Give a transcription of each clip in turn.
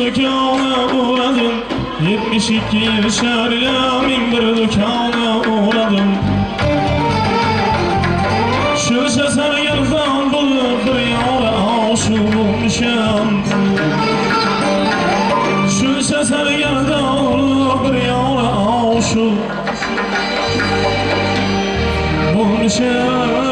dükkana uğradım 72 yaşarla min bir dükkana uğradım Şu seser yerden bulup bir yara aşık olmuşam Şu seser yerden bulup bir yara aşık olmuşam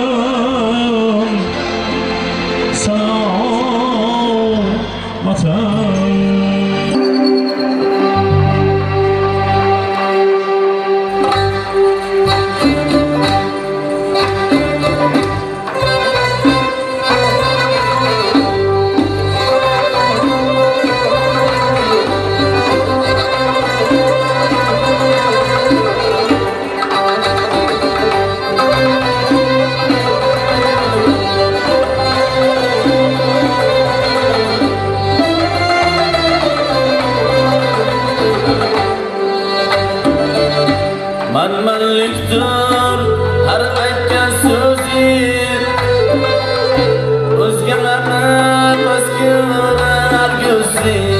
Manmanlikdir har aytgan so'zing o'zgalarni bosqirar ko'zing